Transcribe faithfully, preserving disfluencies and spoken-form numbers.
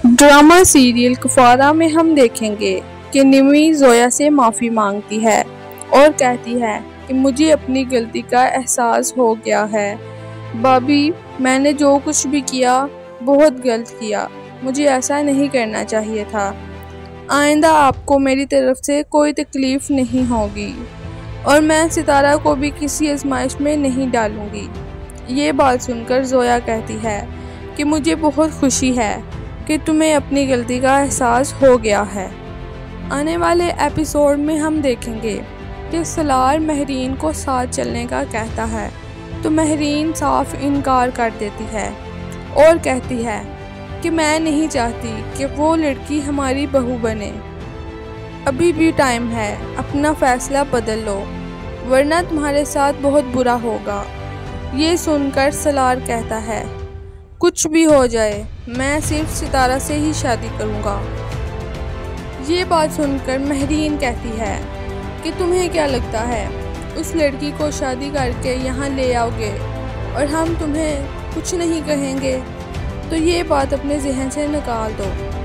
Drama serial Kufra में हम देखेंगे कि निमी जोया से माफ़ी मांगती है और कहती है कि मुझे अपनी गलती का एहसास हो गया है। भाभी, मैंने जो कुछ भी किया बहुत गलत किया, मुझे ऐसा नहीं करना चाहिए था। आइंदा आपको मेरी तरफ से कोई तकलीफ़ नहीं होगी और मैं सितारा को भी किसी आजमाइश में नहीं डालूंगी। ये बात सुनकर जोया कहती है कि मुझे बहुत खुशी है कि तुम्हें अपनी गलती का एहसास हो गया है। आने वाले एपिसोड में हम देखेंगे कि सलार महरीन को साथ चलने का कहता है तो महरीन साफ इनकार कर देती है और कहती है कि मैं नहीं चाहती कि वो लड़की हमारी बहू बने। अभी भी टाइम है, अपना फैसला बदल लो वरना तुम्हारे साथ बहुत बुरा होगा। ये सुनकर सलार कहता है कुछ भी हो जाए मैं सिर्फ सितारा से ही शादी करूँगा। ये बात सुनकर महरीन कहती है कि तुम्हें क्या लगता है उस लड़की को शादी करके यहाँ ले आओगे और हम तुम्हें कुछ नहीं कहेंगे? तो ये बात अपने जहन से निकाल दो।